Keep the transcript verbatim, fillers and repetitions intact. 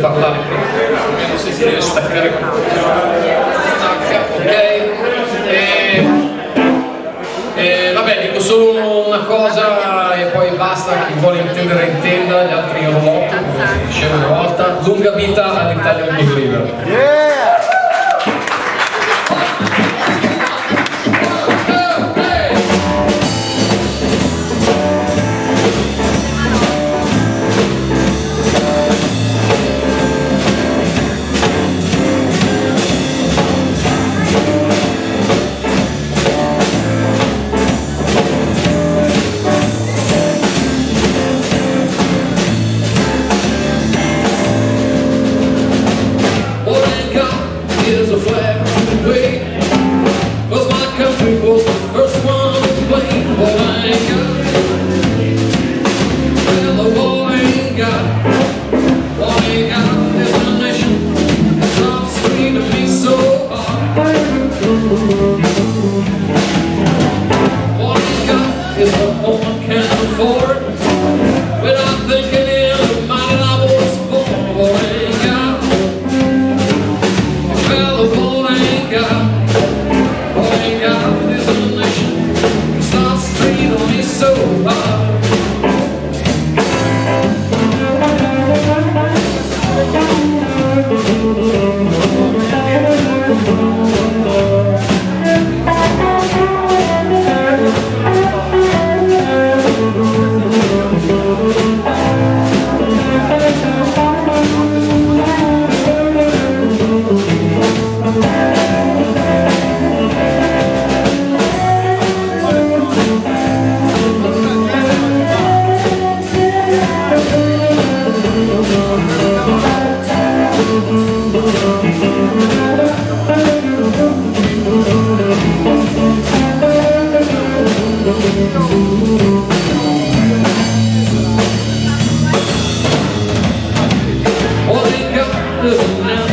parlare, non si deve staccare, stacca, ok? E, e, vabbè, dico solo una cosa e poi basta, chi vuole intendere intenda, gli altri io lo voto, come si diceva una volta. Lunga vita all'Italia Blues River. Yeah! Well, they got the